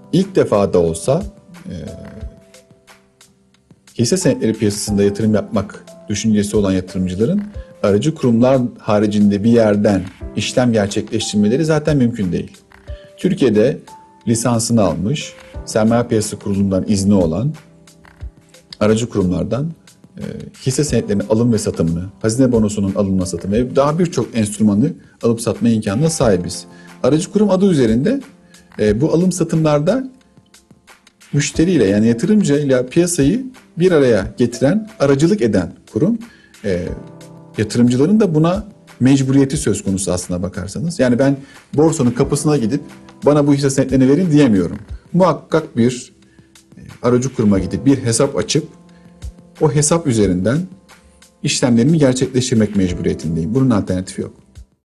ilk defa da olsa hisse senetleri piyasasında yatırım yapmak düşüncesi olan yatırımcıların aracı kurumlar haricinde bir yerden işlem gerçekleştirmeleri zaten mümkün değil. Türkiye'de lisansını almış, Sermaye Piyasası Kurulu'ndan izni olan aracı kurumlardan hisse senetlerinin alım ve satımını, hazine bonosunun alınma satımı ve daha birçok enstrümanı alıp satma imkanına sahibiz. Aracı kurum adı üzerinde bu alım satımlarda müşteriyle yani yatırımcıyla piyasayı bir araya getiren, aracılık eden kurum. Yatırımcıların da buna mecburiyeti söz konusu aslına bakarsanız. Yani ben borsanın kapısına gidip bana bu hisse senetlerini verin diyemiyorum. Muhakkak bir aracı kuruma gidip bir hesap açıp o hesap üzerinden işlemlerimi gerçekleştirmek mecburiyetindeyim. Bunun alternatifi yok.